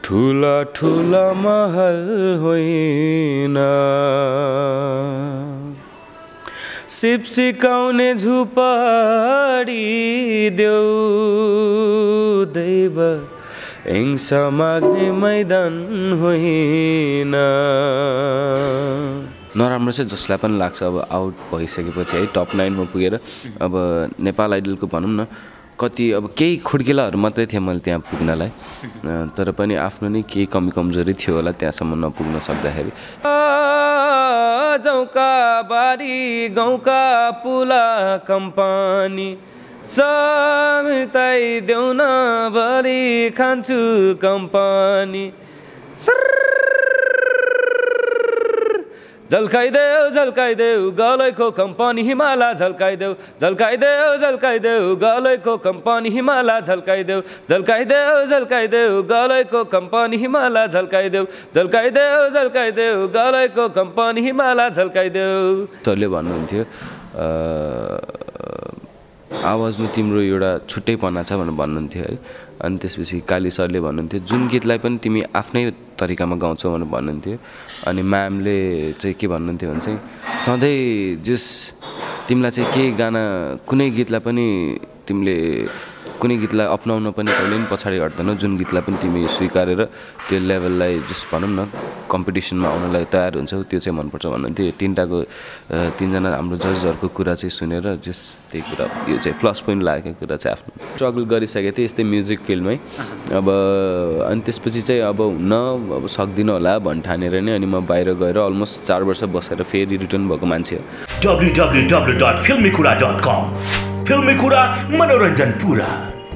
ठुला ठुला महल होइन सिप सिकाउने झुपडी देऊ दैव हिंसा माग्ने मैदान होइन नराम्रो चाहिँ जसलाई पनि लाग्छ अब आउट भइसकेपछि है टप 9 मा पुगेर अब नेपाल आइडलको भनौँ न कति अब केही खुड्किलाहरू मात्रै थिए मैले त्यहाँ पुग्नलाई तर पनि आफ्नो नै केही कमी कमजोरी थियो होला त्यहाँसम्म नपुग्न सक्दाखेरि जौका बारी गाउँका पुला कम्पनी समिताइ देउन भरि खान्छु कम्पनी झल्काइदेऊ गलैको कम्पनी हिमाला झल्काइदेऊ गलैको कम्पनी हिमाला झल्काइदेऊ गलैको कम्पनी हिमाला झल्काइदेऊ गलैको कम्पनी हिमाला झल्काइदेऊ सरले भन्नुहुन्थ्यो आवाजमा तिम्रो एउटा छुट्टैपना छ भनेर भन्नुहुन्थ्यो है अनि त्यसपछि काली सरले भन्नुहुन्थ्यो जुन गीतलाई पनि तिमी आफ्नै तरिकामा गाउँछौ भनेर भन्नुहुन्थ्यो अनि म्यामले चाहिँ के भन्नुहुन्थ्यो भने चाहिँ सधैँ जस तिमीलाई चाहिँ केही गाना कुनै गीतलाई पनि तिमीले कुनै गीतलाई अपनाउन पनि कहिले पनि पछाडि हट्दैनौ जुन गीतलाई पनि तिमी स्वीकारेर त्यो लेभललाई जस भनौँ न कम्पिटिसनमा आउनलाई तयार हुन्छौ त्यो चाहिँ मनपर्छ भन्नुहुन्थ्यो तीनजना हाम्रो जजहरूको कुरा चाहिँ सुनेर जस त्यही कुरा यो चाहिँ प्लस पोइन्ट लागेको कुरा चाहिँ आफ्नो स्ट्रगल गरिसकेको थिएँ यस्तै म्युजिक फिल्डमै अब अनि त्यसपछि चाहिँ अब हुन अब सक्दिनँ होला भन्ठानेर नै अनि म बाहिर गएर अलमोस्ट 4 वर्ष बसेर फेरि रिटर्न भएको मान्छे हो www.filmikura.com फिल्मी कुरा मनोरञ्जन पुरा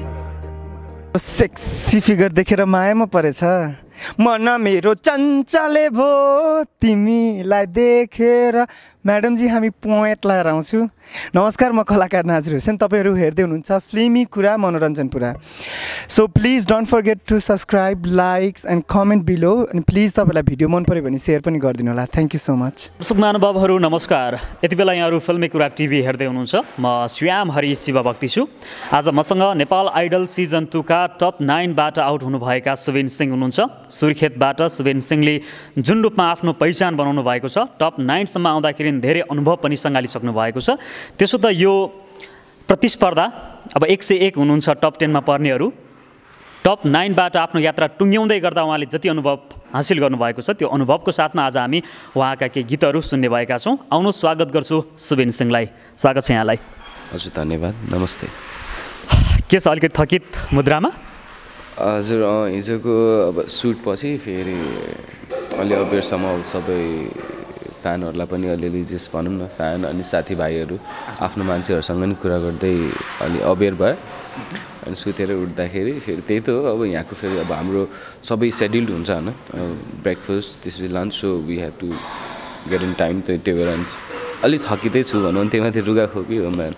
सेक्सी फिगर देखेर मायामा परेछ मन मेरो चञ्चले भो तिमीलाई देखेर म्याडम जी हामी पोइन्ट लगाएर आउँछु नमस्कार म कलाकार नाजिर हुसैन तपाईहरु हेर्दै हुनुहुन्छ फिल्मी कुरा मनोरञ्जन पुरा so please don't forget to subscribe likes and comment below अनि प्लिज तपाईलाई भिडियो मन पर्यो भने शेयर पनि गरिदिनु होला थ्यांक यू सो मच दर्शक महानुभावहरु नमस्कार यति बेला यहाँहरु फिल्मी कुरा टिभी हेर्दै हुनुहुन्छ म श्याम हरि शिवभक्ति छु आज मसँग नेपाल आइडल सिजन 2 का टप 9 बाट आउट हुनुभएका सुबिन सिंह हुनुहुन्छ सुर्खेतबाट सुबिन सिंहले जुन रूपमा आफ्नो पहिचान बनाउनु भएको छ टप 9 सम्म आउँदाखेरि धेरै अनुभव पनि सँगालिसक्नु भएको छ त्यसो त यो प्रतिस्पर्धा अब 101 हुनुहुन्छ टप 10 मा पर्नेहरू टप 9 बाट आफ्नो यात्रा टुङ्ग्याउँदै गर्दा उहाँले जति अनुभव हासिल गर्नुभएको छ त्यो अनुभवको साथमा आज हामी उहाँका केही गीतहरू सुन्ने भएका छौँ आउनु स्वागत गर्छु सुबिन सिंहलाई स्वागत छ यहाँलाई हजुर धन्यवाद नमस्ते के छ अलिकति थकित मुद्रामा हजुर हिजोको अब सुट पछि फेरि अलि अबेरसम्म सबै फ्यानहरूलाई पनि अलिअलि जस भनौँ न फ्यान अनि साथीभाइहरू आफ्नो मान्छेहरूसँग नि कुरा गर्दै अलि अबेर भयो अनि सुतेर उठ्दाखेरि फेरि त्यही त हो अब यहाँको फेरि अब हाम्रो सबै सेड्युल्ड हुन्छ होइन ब्रेकफास्ट त्यसपछि lunch so we have to get in time त्यही भएर अलिक थकिँदै छु भनौँ त्यही माथि रुगाखोकी हो म्यान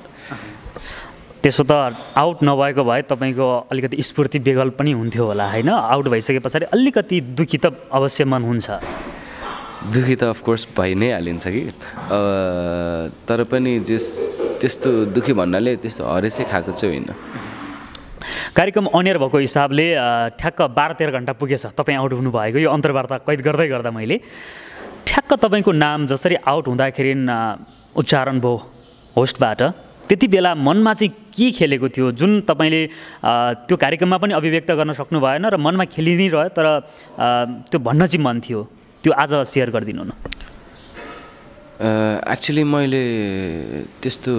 त्यसो त आउट नभएको भए तपाईँको अलिकति स्फूर्ति बेगल पनि हुन्थ्यो होला होइन आउट भइसके पछाडि अलिकति दुखी त अवश्य मन हुन्छ दुखी त अफकोर्स भइ नै हालिन्छ कि तर पनि त्यस्तो दुखी भन्नाले त्यस्तो हरेसै खाएको चाहिँ होइन कार्यक्रम अनियर भएको हिसाबले ठ्याक्क 12-13 घण्टा पुगेछ तपाईँ आउट हुनुभएको यो अन्तर्वार्ता कैद गर्दै गर्दा मैले ठ्याक्क तपाईँको नाम जसरी आउट हुँदाखेरि उच्चारण भयो होस्टबाट त्यति बेला मनमा चाहिँ के खेलेको थियो जुन तपाईँले त्यो कार्यक्रममा पनि अभिव्यक्त गर्न सक्नु भएन र मनमा खेलि नै रह्यो तर त्यो भन्न चाहिँ मन थियो त्यो आज सेयर गरिदिनु न एक्चुअली मैले त्यस्तो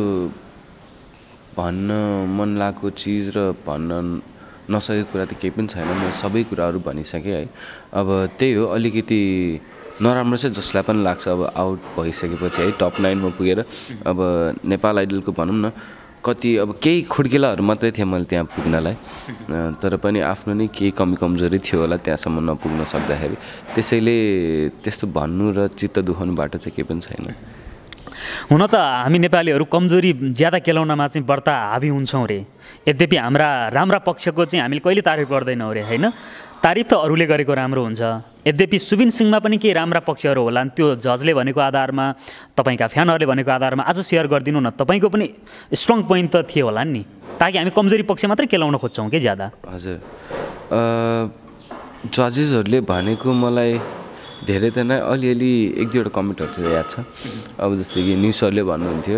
भन्न मन लागेको चिज र भन्न नसकेको कुरा त केही पनि छैन म सबै कुराहरू भनिसकेँ है अब त्यही हो अलिकति नराम्रो चाहिँ जसलाई पनि लाग्छ अब आउट भइसकेपछि है टप 9 मा पुगेर अब नेपाल आइडलको भनौँ न कति अब केही खुड्किलाहरू मात्रै थिए मैले त्यहाँ पुग्नलाई तर पनि आफ्नो नै केही कमी कमजोरी थियो होला त्यहाँसम्म नपुग्न सक्दाखेरि त्यसैले त्यस्तो भन्नु र चित्त दुखाउनु बाटो चाहिँ केही पनि छैन हुन त हामी नेपालीहरू कमजोरी ज्यादा केलाउनमा चाहिँ बढ्ता हाबी हुन्छौँ रे यद्यपि हाम्रा राम्रा पक्षको चाहिँ हामीले कहिले तारिफ गर्दैनौँ रे होइन तारिफ त अरूले गरेको राम्रो हुन्छ यद्यपि सुबिन सिंहमा पनि केही राम्रा पक्षहरू होला त्यो जजले भनेको आधारमा तपाईँका फ्यानहरूले भनेको आधारमा आज सेयर गरिदिनु न तपाईँको पनि स्ट्रङ पोइन्ट त थियो होला नि ताकि हामी कमजोरी पक्ष मात्रै केलाउन खोज्छौँ कि ज्यादा हजुर जजेसहरूले भनेको मलाई धेरै त नै अलिअलि एक दुईवटा कमेन्टहरू चाहिँ याद छ। अब जस्तै कि न्युज सरले भन्नुहुन्थ्यो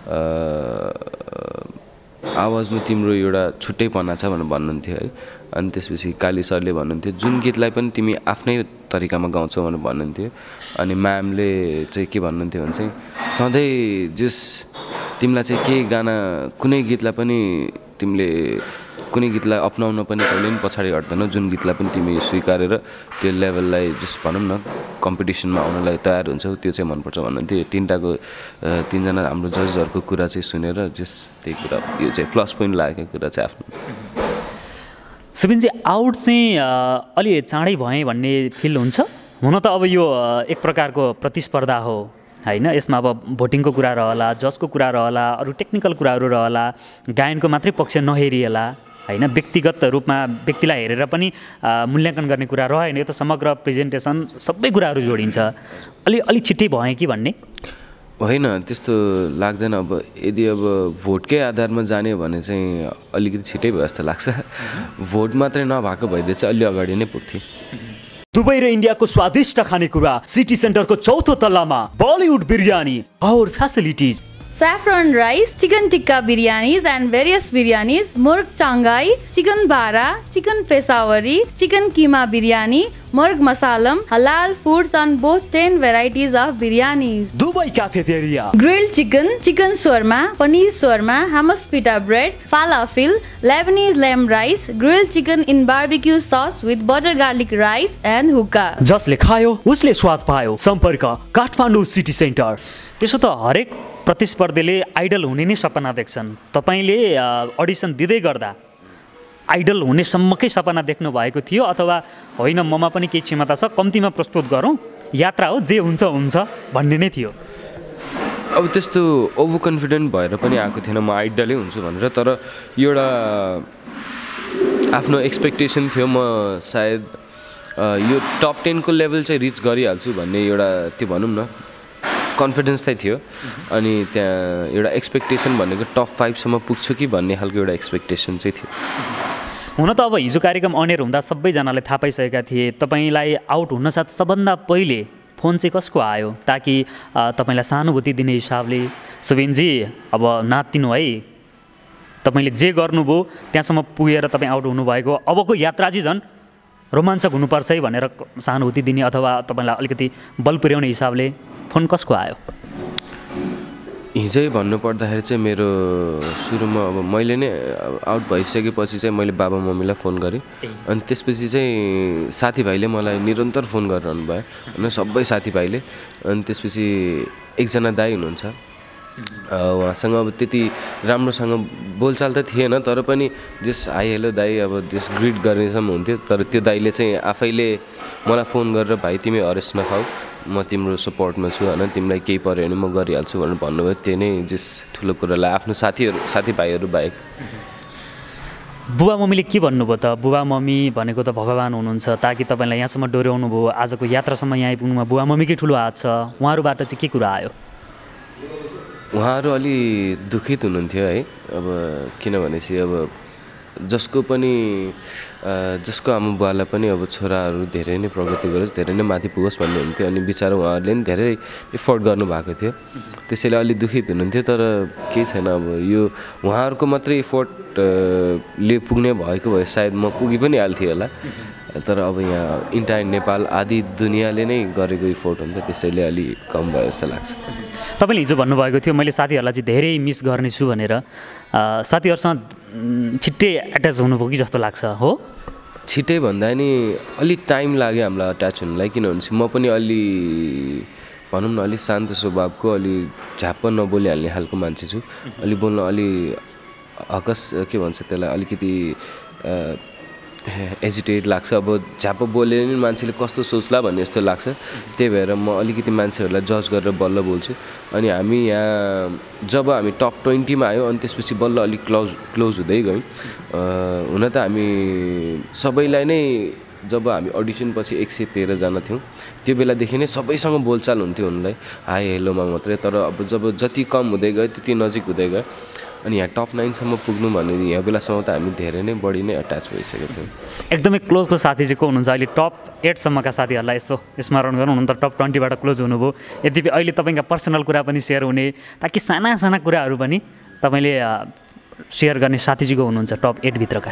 आवाजमा तिम्रो एउटा छुट्टैपना छ भनेर भन्नुहुन्थ्यो है। अनि त्यसपछि काली सरले भन्नुहुन्थ्यो जुन गीतलाई पनि तिमी आफ्नै तरिकामा गाउँछौ भनेर भन्नुहुन्थ्यो। अनि म्यामले चाहिँ के भन्नुहुन्थ्यो भने चाहिँ सधैँ तिमीलाई चाहिँ केही गाना कुनै गीतलाई पनि तिमीले कुनै गीतलाई अपनाउन पनि कहिले पनि पछाडि हट्दैनौ, जुन गीतलाई पनि तिमी स्वीकारेर त्यो लेभललाई भनौँ न कम्पिटिसनमा आउनलाई तयार हुन्छौ त्यो चाहिँ मनपर्छ भन्नुहुन्थ्यो। तिनजना हाम्रो जजहरूको कुरा चाहिँ सुनेर त्यही कुरा यो चाहिँ प्लस पोइन्ट लागेको कुरा चाहिँ आफ्नो। सुबिनजी आउट चाहिँ अलि चाँडै भएँ भन्ने फिल हुन्छ? हुन त अब यो एक प्रकारको प्रतिस्पर्धा हो होइन, यसमा अब भोटिङको कुरा रहला, जजको कुरा रहला, अरू टेक्निकल कुराहरू रहला, गायनको मात्रै पक्ष नहेरिएला होइन, व्यक्तिगत रूपमा व्यक्तिलाई हेरेर पनि मूल्याङ्कन गर्ने कुरा रहेन। यो त समग्र प्रेजेन्टेसन सबै कुराहरू जोडिन्छ। अलि छिट्टै भएँ कि भन्ने होइन, त्यस्तो लाग्दैन। अब यदि अब भोटकै आधारमा जाने भने चाहिँ अलिकति छिट्टै भयो जस्तो लाग्छ। भोट मात्रै नभएको भइदिए चाहिँ अलि अगाडि नै पुग्थ्यो। दुबई र इन्डियाको स्वादिष्ट खानेकुरा सिटी सेन्टरको चौथो तल्लामा बलिउड बिरयानी और facilities, saffron rice, chicken tikka biryanis and various biryanis, murg changai, chicken bara, chicken peshawari, chicken keema biryani, murg masalam, halal foods on both 10 varieties of biryanis. Dubai cafeteria, Grilled chicken, chicken shawarma, paneer shawarma, hummus pita bread, falafel, Lebanese lamb rice, grilled chicken in barbecue sauce with butter garlic rice and hookah. जसले खायो उसले स्वाद पायो। सम्पर्क Kathmandu city centre. त्यसो त हरेक प्रतिस्पर्धीले idol हुने नै सपना देख्छन्। तपाईँले अडिसन दिँदै गर्दा आइडल हुनेसम्मकै सपना देख्नु भएको थियो अथवा होइन ममा पनि केही क्षमता छ, कम्तीमा प्रस्तुत गरौँ, यात्रा हो, जे हुन्छ हुन्छ भन्ने नै थियो? अब त्यस्तो ओभर कन्फिडेन्ट भएर पनि आएको थिएन म आइडलै हुन्छु भनेर। तर एउटा आफ्नो एक्सपेक्टेसन थियो, म सायद यो टप 10 को लेभल चाहिँ रिच गरिहाल्छु भन्ने एउटा त्यो भनौँ न कन्फिडेन्स चाहिँ थियो। अनि त्यहाँ एउटा एक्सपेक्टेसन भनेको टप 5 सम्म पुग्छु कि भन्ने खालको एउटा एक्सपेक्टेसन चाहिँ थियो। हुन त अब हिजो कार्यक्रम अनेर हुँदा सबैजनाले थाहा पाइसकेका थिए तपाईँलाई आउट हुनसाथ सबभन्दा पहिले फोन चाहिँ कसको आयो, ताकि तपाईँलाई सहानुभूति दिने हिसाबले सुबिनजी अब नातिनु है, तपाईँले जे गर्नुभयो त्यहाँसम्म पुगेर तपाईँ आउट हुनुभएको, अबको यात्रा चाहिँ झन् रोमाञ्चक हुनुपर्छ है भनेर सहानुभूति दिने अथवा तपाईँलाई अलिकति बल पुर्याउने हिसाबले फोन कसको आयो? हिजै भन्नुपर्दाखेरि चाहिँ मेरो सुरुमा अब मैले नै आउट भइसकेपछि चाहिँ मैले बाबा मम्मीलाई फोन गरेँ। अनि त्यसपछि चाहिँ साथीभाइले मलाई निरन्तर फोन गरिरहनु भयो होइन, सबै साथीभाइले। अनि त्यसपछि एकजना दाइ हुनुहुन्छ, उहाँसँग अब त्यति राम्रोसँग बोलचाल त थिएन, तर पनि जस हाई हेलो दाइ अब जस ग्रिट गर्नेसम्म हुन्थ्यो। तर त्यो दाइले चाहिँ आफैले मलाई फोन गरेर भाइ तिमी हरेस नखाऊ, म तिम्रो सपोर्टमा छु होइन, तिमीलाई केही पऱ्यो भने म गरिहाल्छु भनेर भन्नुभयो। त्यो नै जस ठुलो कुरालाई आफ्नो साथीभाइहरू बाहेक। बुबा मम्मीले के भन्नुभयो त? बुबा मम्मी भनेको त भगवान् हुनुहुन्छ, ताकि तपाईँलाई यहाँसम्म डोर्याउनु भयो, आजको यात्रासम्म यहाँ आइपुग्नुमा बुबा मम्मीकै ठुलो हात छ। उहाँहरूबाट चाहिँ के कुरा आयो? उहाँहरू अलि दुखित हुनुहुन्थ्यो है। अब किनभनेपछि अब जसको आमा बुवालाई पनि अब छोराहरू धेरै नै प्रगति गरोस्, धेरै नै माथि पुगोस् भन्ने हुन्थ्यो। अनि बिचरा उहाँहरूले पनि धेरै एफोर्ट गर्नुभएको थियो, त्यसैले अलि दुखित हुनुहुन्थ्यो। तर केही छैन, अब यो उहाँहरूको मात्रै एफोर्टले पुग्ने भएको भए सायद म पुगी पनि हाल्थेँ होला। तर अब यहाँ इन्टायर नेपाल आदि दुनियाँले नै गरेको एफोर्ट हुन्छ, त्यसैले अलि कम भयो जस्तो लाग्छ। तपाईँले हिजो भन्नुभएको थियो मैले साथीहरूलाई चाहिँ धेरै मिस गर्नेछु भनेर, साथीहरूसँग छिट्टै एट्याच हुनुभयो कि जस्तो लाग्छ? हो, छिट्टै भन्दा नि अलि टाइम लाग्यो हामीलाई एट्याच हुनुलाई, किनभने म पनि अलि भनौँ न अलि शान्त स्वभावको, अलि झ्याप्प नबोलिहाल्ने खालको मान्छे छु। अलि बोल्न अलि हकस के भन्छ त्यसलाई, अलिकति हेजिटेट लाग्छ। अब झ्याप्प बोले नि मान्छेले कस्तो सोच्ला भन्ने जस्तो लाग्छ। त्यही भएर म अलिकति मान्छेहरूलाई जज गरेर बल्ल बोल्छु। अनि हामी यहाँ जब हामी टप 20 मा आयो अनि त्यसपछि बल्ल अलिक क्लोज हुँदै गयौँ। हुन त हामी सबैलाई नै जब हामी अडिसन पछि 113 जना थियौँ त्यो बेलादेखि नै सबैसँग बोलचाल हुन्थ्यो उनलाई हाई हेलोमा मात्रै। तर अब जब जति कम हुँदै गयो त्यति नजिक हुँदै गयो अनि यहाँ टप 9 सम्म पुग्नु भने यहाँ बेलासम्म त हामी धेरै नै बढी नै एट्याच भइसकेको थियौँ। एकदमै क्लोजको साथी चाहिँ को हुनुहुन्छ अहिले टप 8 सम्मका साथीहरूलाई यस्तो स्मरण गर्नु हुनु त टप 20 बाट क्लोज हुनुभयो यद्यपि अहिले तपाईँका पर्सनल कुरा पनि सेयर हुने ताकि साना साना कुराहरू पनि तपाईँले सेयर गर्ने साथी चाहिँ को हुनुहुन्छ टप 8 भित्रका?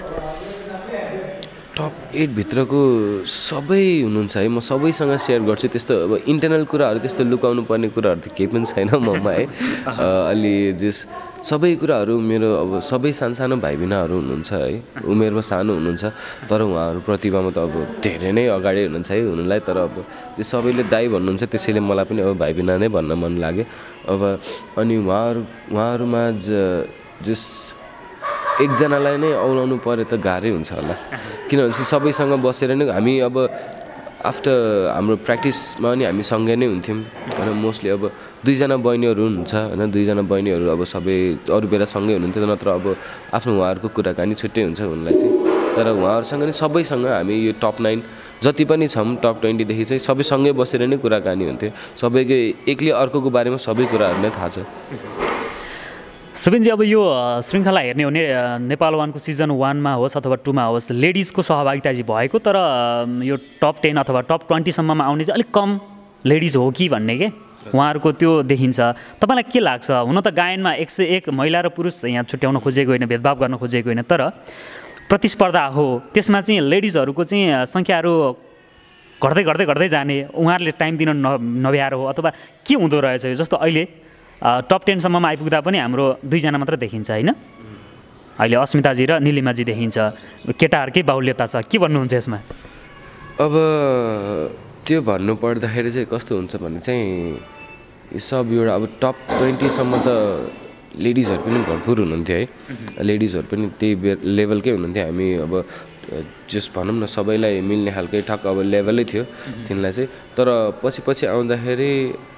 टप 8 भित्रको सबै हुनुहुन्छ है, म सबैसँग सेयर गर्छु। त्यस्तो अब इन्टरनल कुराहरू त्यस्तो लुकाउनु पर्ने कुराहरू त केही पनि छैन ममा है। अलि जस सबै कुराहरू मेरो अब सबै सानो भाइ बहिनीहरू हुनुहुन्छ है, उमेरमा सानो हुनुहुन्छ तर उहाँहरू प्रतिभामा त अब धेरै नै अगाडि हुनुहुन्छ है हुनुलाई। तर अब त्यो सबैले दाइ भन्नुहुन्छ त्यसैले मलाई पनि अब भाइ बहिनी नै भन्न मन लाग्यो अब। अनि उहाँहरूमा जस एकजनालाई नै औलाउनु पऱ्यो त गाह्रै हुन्छ होला, किनभने सबैसँग बसेर नै हामी अब आफ्टर हाम्रो प्र्याक्टिसमा पनि हामी सँगै नै हुन्थ्यौँ होइन। मोस्टली अब 2 जना बहिनीहरू हुनुहुन्छ होइन, 2 जना बहिनीहरू अब सबै अरू बेला सँगै हुनुहुन्थ्यो नत्र अब आफ्नो उहाँहरूको कुराकानी छुट्टै हुन्छ उनलाई चाहिँ। तर उहाँहरूसँग नै सबैसँग हामी यो टप 9 जति पनि छौँ टप 20 देखि चाहिँ सबै सँगै बसेर नै कुराकानी हुन्थ्यो। सबैको एकले अर्कोको बारेमा सबै कुराहरू नै थाहा छ। सुबिनजी अब यो श्रृङ्खला हेर्ने हो भने नेपाल 1को सिजन 1 मा होस् अथवा 2 मा होस् लेडिजको सहभागिता चाहिँ भएको, तर यो टप 10 अथवा टप 20 सम्ममा आउने चाहिँ अलिक कम लेडिज हो कि भन्ने के उहाँहरूको त्यो देखिन्छ। तपाईँलाई के लाग्छ? हुन त गायनमा 101 महिला र पुरुष यहाँ छुट्याउन खोजेको होइन, भेदभाव गर्न खोजेको होइन, तर प्रतिस्पर्धा हो त्यसमा चाहिँ लेडिजहरूको चाहिँ सङ्ख्याहरू घट्दै जाने उहाँहरूले टाइम दिन नभ्याएर हो अथवा के हुँदो रहेछ? जस्तो अहिले टप 10 सम्ममा आइपुग्दा पनि हाम्रो 2 जना मात्र देखिन्छ होइन, अहिले अस्मिताजी र निलिमाजी देखिन्छ, केटाहरूकै बाहुल्यता छ, के भन्नुहुन्छ यसमा? अब त्यो भन्नुपर्दाखेरि चाहिँ कस्तो हुन्छ भने चाहिँ सब एउटा अब टप 20 सम्म त लेडिजहरू पनि भरपुर हुनुहुन्थ्यो है, लेडिजहरू पनि त्यही लेभलकै हुनुहुन्थ्यो। हामी अब जस भनौँ न सबैलाई मिल्ने खालकै ठक्क अब लेभलै थियो तिनलाई चाहिँ। तर पछि आउँदाखेरि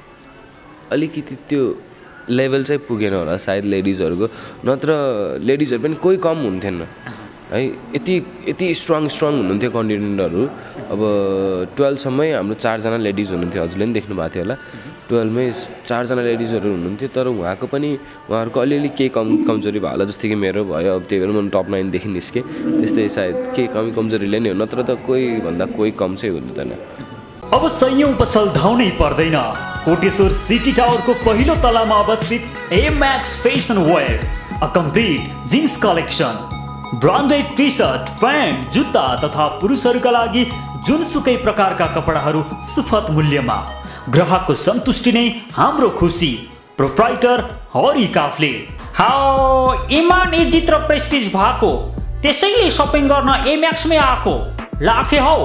अलिकति त्यो लेभल चाहिँ पुगेन होला सायद लेडिजहरूको, नत्र लेडिजहरू पनि कोही कम हुन्थेन है। यति स्ट्रङ हुनुहुन्थ्यो कन्टिनेन्टहरू। अब 12 सम्मै हाम्रो 4 जना लेडिज हुनुहुन्थ्यो, हजुरले पनि देख्नु भएको थियो होला। 12 मै 4 जना लेडिजहरू हुनुहुन्थ्यो, तर उहाँहरूको अलिअलि केही कमजोरी भयो होला, जस्तै कि मेरो भयो। अब त्यही भएर म टप 9 देखि निस्केँ, त्यस्तै सायद केही कमजोरीले नै हो, नत्र त कोही भन्दा कोही कम चाहिँ हुँदैन। अब सयौं पसल धाउनै पर्दैन। कोटेश्वर सिटी टावरको पहिलो तलामा अवस्थित Emax fashion wear, a complete jeans collection, branded T shirt, pant, जुत्ता तथा पुरुषहरूका लागि जुनसुकै प्रकारका कपडाहरू सुपथ मूल्यमा। ग्राहकको सन्तुष्टि नै हाम्रो खुसी। प्रोप्राइटर हरि काफले। हाउ इमान इज्जत र प्रेस्टिज भएको, त्यसैले सपिङ गर्न एमैक्समै आएको लाखे हौ।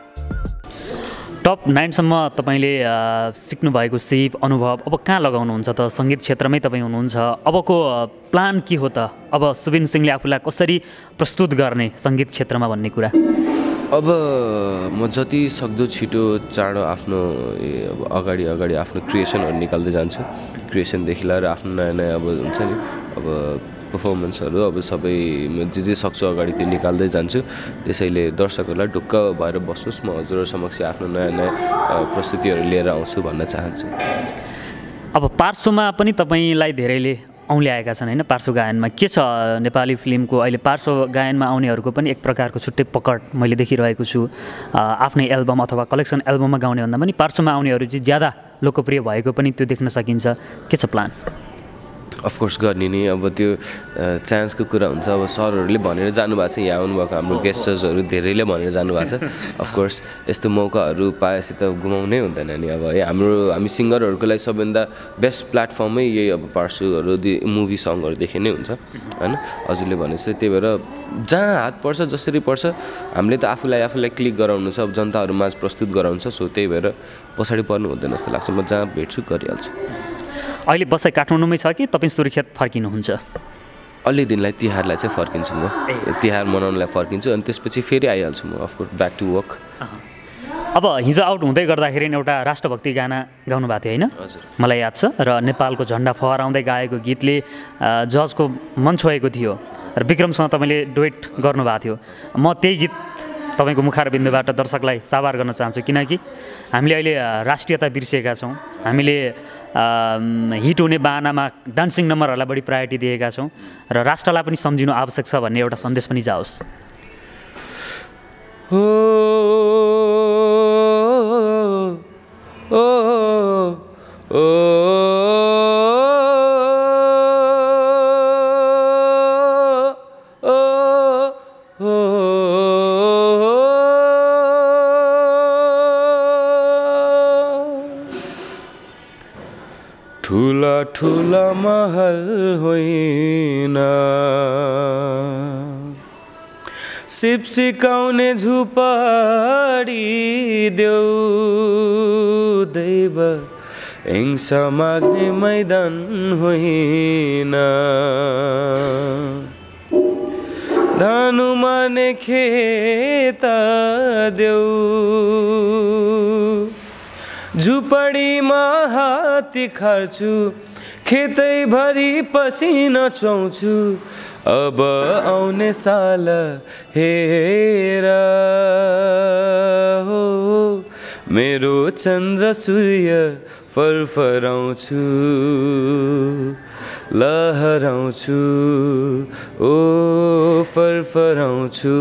टप 9 सम्म तपाईँले सिक्नु भएको सिप अनुभव अब कहाँ लगाउनुहुन्छ त? सङ्गीत क्षेत्रमै तपाईँ हुनुहुन्छ, अबको प्लान के हो त? अब सुबिन सिंहले आफूलाई कसरी प्रस्तुत गर्ने सङ्गीत क्षेत्रमा भन्ने कुरा? अब म जति सक्दो छिटो चाँडो आफ्नो अगाडि आफ्नो क्रिएसनहरू निकाल्दै जान्छु। क्रिएसनदेखि लिएर आफ्नो नयाँ अब हुन्छ नि अब पर्फर्मेन्सहरू अब सबै जे सक्छु अगाडि त्यो निकाल्दै जान्छु। त्यसैले दर्शकहरूलाई ढुक्क भएर बस्नुहोस्, म हजुरहरू समक्ष आफ्नो नयाँ प्रस्तुतिहरू लिएर आउँछु भन्न चाहन्छु। अब पार्श्वमा पनि तपाईँलाई धेरैले औँल्याएका छन् होइन, पार्श्व गायनमा के छ नेपाली फिल्मको अहिले पार्श्व गायनमा आउनेहरूको पनि एक प्रकारको छुट्टै पकड मैले देखिरहेको छु। आफ्नै एल्बम अथवा कलेक्सन एल्बममा गाउने भन्दा पनि पार्श्वमा आउनेहरू चाहिँ ज्यादा लोकप्रिय भएको पनि त्यो देख्न सकिन्छ। के छ प्लान? अफकोर्स गर्ने नि, अब त्यो चान्सको कुरा हुन्छ। अब सरहरूले भनेर जानुभएको छ, यहाँ आउनुभएको हाम्रो गेस्टर्सहरू धेरैले भनेर जानुभएको छ। अफकोर्स यस्तो मौकाहरू पाएपछि त गुमाउनै हुँदैन नि। अब हामी सिङ्गरहरूको लागि सबैभन्दा बेस्ट प्लेटफर्मै यही अब पार्श्वहरू मुभी सङहरूदेखि नै हुन्छ होइन, हजुरले भनेपछि। त्यही भएर जहाँ हात पर्छ जसरी पर्छ हामीले त आफूलाई क्लिक गराउनु छ, अब जनताहरूमाझ प्रस्तुत गराउनु छ। सो त्यही भएर पछाडि पर्नु हुँदैन जस्तो लाग्छ। म जहाँ भेट्छु गरिहाल्छु। अहिले बसाइ काठमाडौँमै छ कि तपाईँ सुर्खेत फर्किनुहुन्छ? अलि दिनलाई तिहारलाई चाहिँ फर्किन्छु म, तिहार मनाउनलाई फर्किन्छु अनि त्यसपछि फेरि आइहाल्छु म अफकोर्स ब्याक टु वर्क। अब हिजो आउट हुँदै गर्दाखेरि एउटा राष्ट्रभक्ति गाना गाउनु भएको थियो होइन? हजुर, मलाई याद छ। र नेपालको झन्डा फहराउँदै गाएको गीतले जजको मन छोएको थियो र विक्रमसँग तपाईँले डुएट गर्नुभएको थियो। म त्यही गीत तपाईँको मुखारबिन्दुबाट दर्शकलाई साभार गर्न चाहन्छु, किनकि हामीले अहिले राष्ट्रियता बिर्सिएका छौँ। हामीले हिट हुने बाहनामा डान्सिङ नम्बरहरूलाई बढी प्रायोरिटी दिएका छौँ र राष्ट्रलाई पनि सम्झिनु आवश्यक छ भन्ने एउटा सन्देश पनि जाओस्। ठुला ठुला महल होइन, सिप सिकाउने झुपडी देऊ, दैव हिंसा माग्ने मैदान होइन, धानु मार्ने खेत देऊ, झुपडीमा हात्ती खार्छु, खेतैभरि पसिना चुहाउँछु, अब आउने साल हेर हो, मेरो चन्द्र सूर्य फरफराउँछु, लहराउँछु, ओ फरफराउँछु।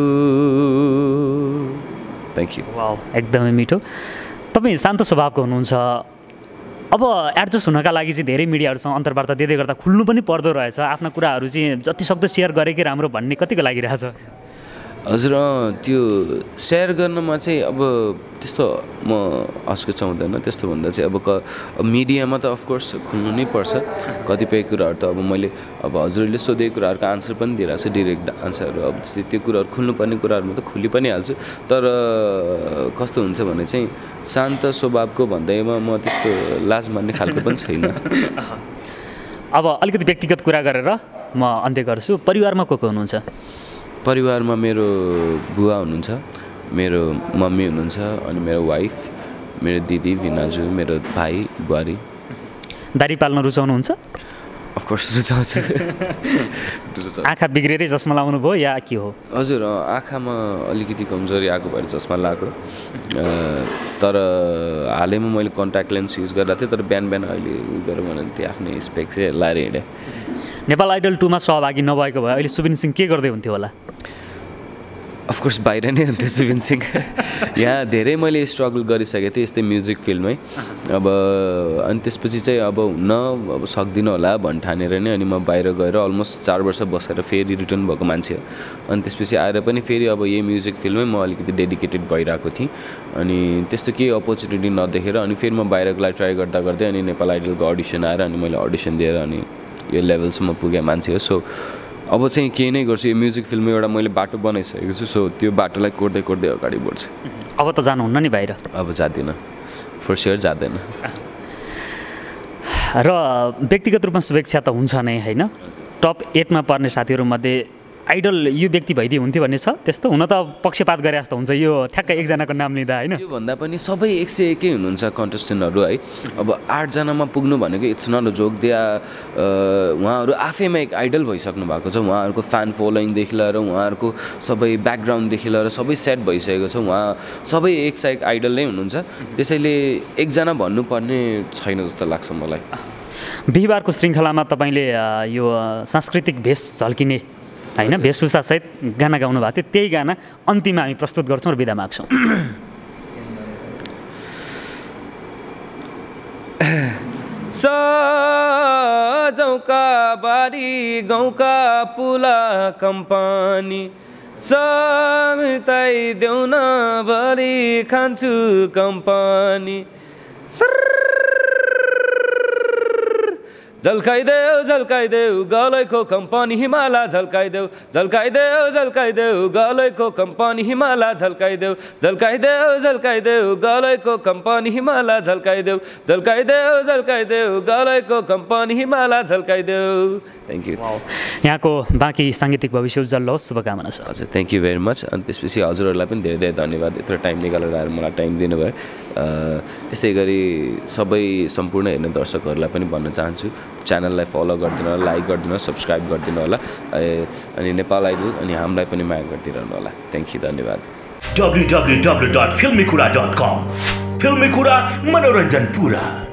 Thank you. वाउ, एकदमै मिठो। तपाईँ शान्त स्वभावको हुनुहुन्छ। अब एडजस्ट हुनका लागि चाहिँ धेरै मिडियाहरूसँग अन्तर्वार्ता दिँदै गर्दा खुल्नु पनि पर्दो रहेछ। आफ्ना कुराहरू चाहिँ जति सक्दो सेयर गरेकै राम्रो भन्ने कतिको लागिरहेछ? हजुर, त्यो सेयर गर्नमा चाहिँ अब त्यस्तो म हच्किचाउँदैन। त्यस्तो भन्दा चाहिँ अब मिडियामा त अफकोर्स खुल्नु नै पर्छ। कतिपय कुराहरू त अब मैले अब हजुरले सोधेको कुराहरूको आन्सर पनि दिइरहेको छु, डिरेक्ट आन्सरहरू। अब त्यस्तै त्यो कुराहरू खुल्नुपर्ने कुराहरूमा त खुली पनि हाल्छु। तर कस्तो हुन्छ भने चाहिँ शान्त स्वभावको भन्दैमा म त्यस्तो लाज मान्ने खालको पनि छैन। अब अलिकति व्यक्तिगत कुरा गरेर म अन्त्य गर्छु। परिवारमा को हुनुहुन्छ? परिवारमा मेरो बुवा हुनुहुन्छ, मेरो मम्मी हुनुहुन्छ, अनि मेरो वाइफ, मेरो दिदी भिनाजु, मेरो भाइ बुहारी। दारी पाल्न रुचाउनुहुन्छ? अफकोर्स रुचाउँछु। आँखा बिग्रेरै चस्मा लाउनु भयो या के हो? हजुर, आँखामा अलिकति कमजोरी आएको भएर चस्मा लगाएको। तर हालैमा मैले कन्ट्याक्ट लेन्स युज गर्दा थिएँ, तर बिहान बिहान अहिले उयो गरेर भने त्यो आफ्नै स्पेक्स चाहिँ लाएर हिँडेँ। नेपाल आइडल 2 मा सहभागी नभएको भए अहिले सुबिन सिंह के गर्दै हुन्थ्यो होला? अफकोर्स बाहिर नै हुन्थ्यो सुबिन सिंह। यहाँ धेरै मैले स्ट्रगल गरिसकेको थिएँ यस्तै म्युजिक फिल्डमै। अब अनि त्यसपछि चाहिँ अब हुन अब सक्दिनँ होला भन्ने ठानेर नै अनि म बाहिर गएर अलमोस्ट 4 वर्ष बसेर फेरि रिटर्न भएको मान्छे हो। अनि त्यसपछि आएर पनि फेरि अब यही म्युजिक फिल्डमै म अलिकति डेडिकेटेड भइरहेको थिएँ। अनि त्यस्तो केही अपर्च्युनिटी नदेखेर अनि फेरि म बाहिरको लागि ट्राई गर्दा गर्दै अनि नेपाल आइडलको अडिसन आएर अनि मैले अडिसन दिएर अनि यो लेभलसम्म पुगेँ मान्छे हो। सो अब चाहिँ केही नै गर्छु। यो म्युजिक फिल्ममा एउटा मैले बाटो बनाइसकेको छु। सो त्यो बाटोलाई कोर्दै कोर्दै अगाडि बढ्छु। अब त जानुहुन्न नि बाहिर? अब जाँदिनँ, फर स्योर जाँदैन। र व्यक्तिगत रूपमा शुभेच्छा त हुन्छ नै होइन? टप 8 मा पर्ने साथीहरूमध्ये आइडल यो व्यक्ति भइदिए हुन्थ्यो भन्ने छ? त्यस्तो हुन त पक्षपात गरे जस्तो हुन्छ यो ठ्याक्कै एकजनाको नाम लिँदा होइन? त्यो भन्दा पनि सबै 101 हुनुहुन्छ कन्टेस्टेन्टहरू है। अब 8 जनामा पुग्नु भनेको इट्स नट अ जोक। उहाँहरू आफैमा एक आइडल भइसक्नु भएको छ। उहाँहरूको फ्यान फलोइङदेखि लिएर उहाँहरूको सबै ब्याकग्राउन्डदेखि लिएर सबै सेट भइसकेको छ। उहाँ सबै एक आइडल नै हुनुहुन्छ। त्यसैले एकजना भन्नुपर्ने छैन जस्तो लाग्छ मलाई। बिहिबारको श्रृङ्खलामा तपाईँले यो सांस्कृतिक भेष झल्किने होइन वेशभूषासहित गाना गाउनु भएको थियो। त्यही गाना अन्तिममा हामी प्रस्तुत गर्छौँ र बिदा माग्छौँ। सजौका बारी गाउँका पुला कम्पनी, समिताइदेऊ न भरि खान्छु कम्पनी, झल्काइदेऊ झल्काइदेऊ गलैको कम्पनी हिमाला, झल्काइदेऊ झल्काइदेऊ झल्काइदेऊ गलैको कम्पनी हिमाला, झल्काइदेऊ झल्काइदेऊ झल्काइदेऊ गलैको कम्पनी हिमाला, झल्काइदेऊ झल्काइदेऊ झल्काइदेऊ गलैको कम्पनी हिमाला, झल्काइदेऊ। Thank you. यहाँको बाँकी साङ्गीतिक भविष्य उज्जवल होस्, शुभकामना छ। हजुर, थ्याङ्क यू भेरी मच। अनि त्यसपछि हजुरहरूलाई पनि धेरै धेरै धन्यवाद यत्रो टाइम निकालेर आएर मलाई टाइम दिनुभयो। यसै गरी सबै सम्पूर्ण हेर्ने दर्शकहरूलाई पनि भन्न चाहन्छु, च्यानललाई फलो गरिदिनु होला, लाइक गरिदिनु होला, सब्सक्राइब गरिदिनु होला, अनि नेपाल आइडल अनि हामीलाई पनि माया गरिदिनु होला। थ्याङ्क यू, धन्यवाद। www.filmikura.com. फिल्मी कुरा मनोरञ्जन पुरा।